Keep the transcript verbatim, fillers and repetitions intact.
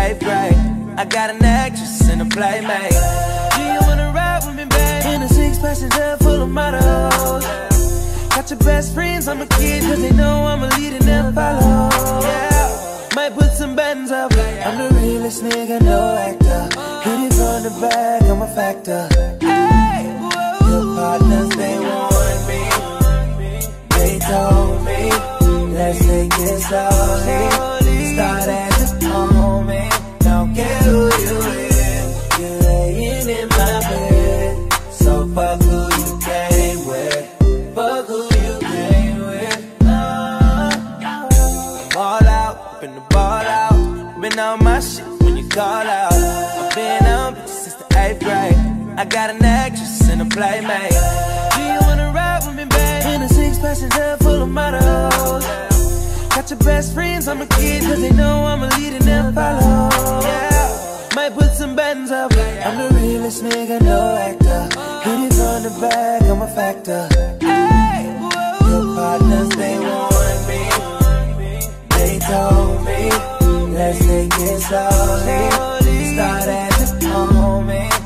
eighth grade. I got an actress and a playmate. Do you wanna ride with me, babe? In a six-passenger full of models. Got your best friends, I'm a kid, cause they know I'm a lead and they'll follow. Yeah, might put some buttons up. I'm the realest nigga, no actor. Hit it from the back, I'm a factor. Hey, your partners, they want me. They told me, let's take it slowly. Start at the moment, don't care who you with. You're laying in my bed, so fuck who you came with. Fuck who you came with. uh, I'm all out, been the ball out. Been on my shit when you call out. I've been on bitches since the eighth grade. I got an actress and a playmate. Do you wanna ride with me, babe? In a six-passenger full of models. Got your best friends, I'm a kid, cause they know I'm a lead and they'll follow. Yeah, might put some buttons up. I'm the realest nigga, no actor. Hit it from the back, I'm a factor. Hey, your partners, they want me. They told me, let's take it slowly. Start at the moment,